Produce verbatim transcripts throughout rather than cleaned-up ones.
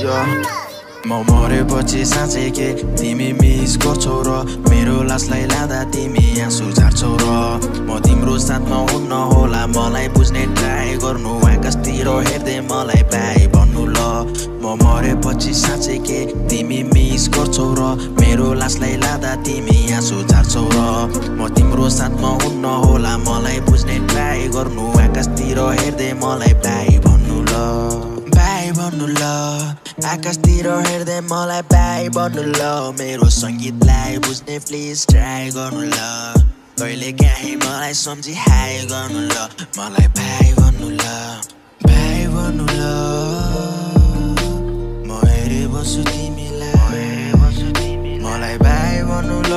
म मरेपछि साँच्चै के तिमी मिस गर्छौ र मेरो लासलाई लाँदा तिमी आँसु झार्छौ र म तिम्रो साथमा हुन्न होला मलाई बुझ्ने ट्राई गर्नु आकाशतिर हेर्दै मलाई भाइ भन्नु ल म मरेपछि साँच्चै के तिमी मिस गर्छौ र मेरो लासलाई लाँदा तिमी आँसु झार्छौ र म तिम्रो साथमा हुन्न होला मलाई बुझ्ने ट्राई गर्नु आकाशतिर हेर्दै मलाई भाइ भन्नु ल भाइ भन्नु ल आकाशतिर हेर्दै मलाई भाइ भन्नु ल मेरो संगीतलाई बुझ्ने प्लिज ट्राई गर्नु ल कहिले काहीँ मलाई सम्झी हाई गर्नु ल मलाई भाइ भन्नु ल भाइ भन्नु ल म हेरि बस्छु तिमीलाई मलाई भाइ भन्नु ल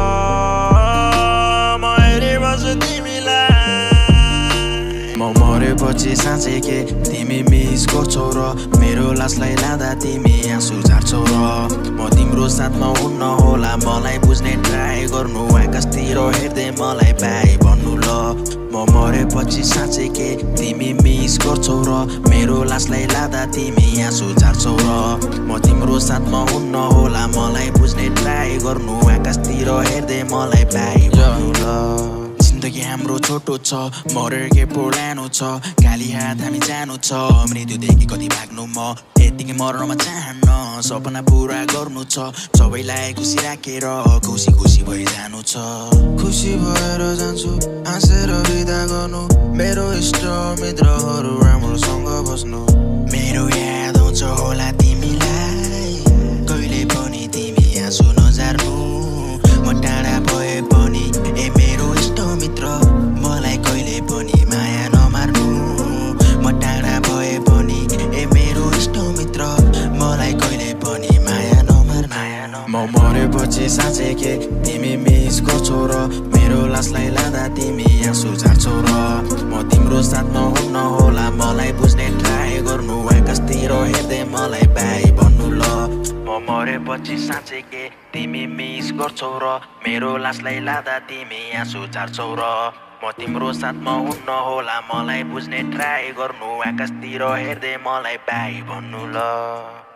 म हेरि बस्छु तिमीलाई म मरेपछि साँच्चै के तिमी मिस गर्छौ र मेरो लासलाई लाँदा तिमी आँसु झार्छौ र म तिम्रो साथमा हुन्न होला मलाई बुझ्ने ट्राई गर्नु आकाशतिर हेर्दै मलाई भाइ भन्नु ल म मरेपछि साँच्चै के तिमी मिस गर्छौ र मेरो लासलाई लाँदा तिमी आँसु झार्छौ र म तिम्रो साथमा हुन्न होला मलाई बुझ्ने ट्राई गर्नु आकाशतिर हेर्दै मलाई भाइ भन्नु ल जिन्दगी हाम्रो छोटो छ मरेर के पुरानो छ खाली हात हामी जानु छ मृत्युदेखि कति भाग्नु म यतिकै मर्न चाहन्न सपना पुरा गर्नु छ सबैलाई खुसी राखेर खुसी खुसी भइ जानु छ खुसी भएर जान्छु हाँसेर बिदा गर्नु मेरो इष्ट मित्रहरू राम्रोसँग बस्नु मेरो याद आउँछ होला तिमीलाई कहिले पनि तिमी आँसु नझार्नु म टाढा भए पनि ए मेरो इष्ट मित्र मलाई कहिले पनि माया नमार्नु म टाढा भए पनि ए मेरो इष्ट मित्र मलाई कहिले पनि माया नमार्नु म मरेपछि साँच्चै के तिमी मिस गर्छौ र मेरो लासलाई लाँदा तिमी आँसु झार्छौ र म तिम्रो साथमा हुन्न होला मलाई बुझ्ने ट्राई गर्नु आकाशतिर हेर्दै मलाई भाइ भन्नु ल म मरेपछि साँच्चै के तिमी मिस गर्छौ र मेरो लासलाई लाँदा तिमी आँसु झार्छौ र म तिम्रो साथमा हुन्न होला मलाई बुझ्ने ट्राई गर्नु आकाशतिर हेर्दै मलाई भाइ भन्नु ल